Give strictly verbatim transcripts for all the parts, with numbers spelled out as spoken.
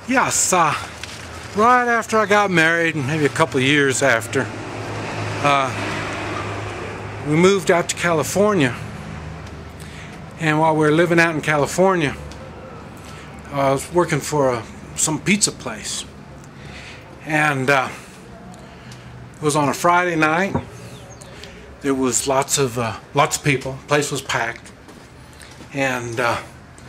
Yes, uh, right after I got married, maybe a couple of years after, uh, we moved out to California. And while we were living out in California, I was working for a, some pizza place. And uh, it was on a Friday night. There was lots of uh, lots of people. The place was packed. And uh,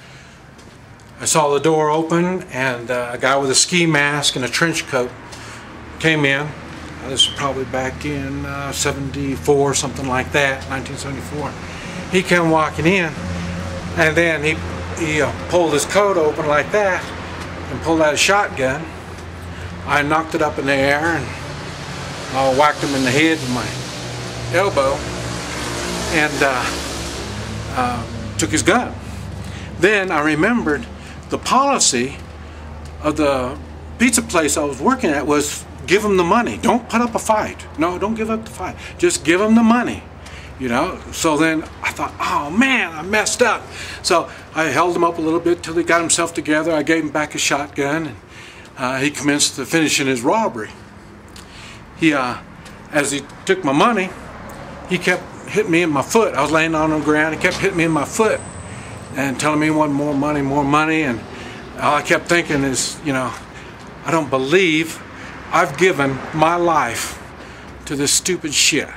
I saw the door open, and uh, a guy with a ski mask and a trench coat came in. Uh, this was probably back in uh, seventy-four, something like that, nineteen seventy-four. He came walking in, and then he, he uh, pulled his coat open like that and pulled out a shotgun. I knocked it up in the air and I whacked him in the head with my elbow and uh, uh, took his gun. Then I remembered the policy of the pizza place I was working at was give them the money. Don't put up a fight. No, don't give up the fight. Just give them the money. You know, so then I thought, oh man, I messed up. So I held him up a little bit till he got himself together. I gave him back a shotgun, and uh, he commenced to finishing his robbery. He, uh, as he took my money, he kept hitting me in my foot. I was laying on the ground. He kept hitting me in my foot and telling me he wanted more money, more money. And all I kept thinking is, you know, I don't believe I've given my life to this stupid shit.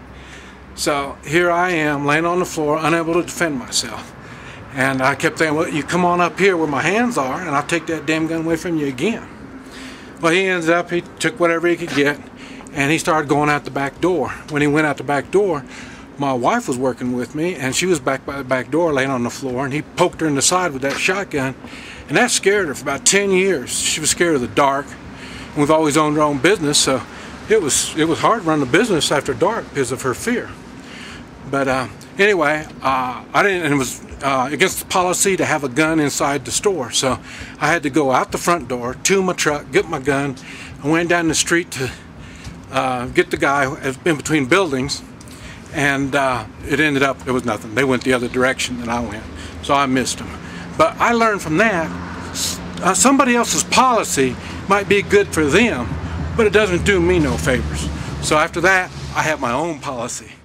So here I am laying on the floor, unable to defend myself. And I kept thinking, well, you come on up here where my hands are and I'll take that damn gun away from you again. Well, he ended up, he took whatever he could get and he started going out the back door. When he went out the back door, my wife was working with me and she was back by the back door laying on the floor, and he poked her in the side with that shotgun, and that scared her for about ten years. She was scared of the dark. And we've always owned our own business, so it was, it was hard to run the business after dark because of her fear. But uh, anyway, uh, I didn't, and it was uh, against the policy to have a gun inside the store. So I had to go out the front door to my truck, get my gun. I went down the street to uh, get the guy in between buildings, and uh, it ended up, there was nothing. They went the other direction than I went, so I missed them. But I learned from that, uh, somebody else's policy might be good for them, but it doesn't do me no favors. So after that, I have my own policy.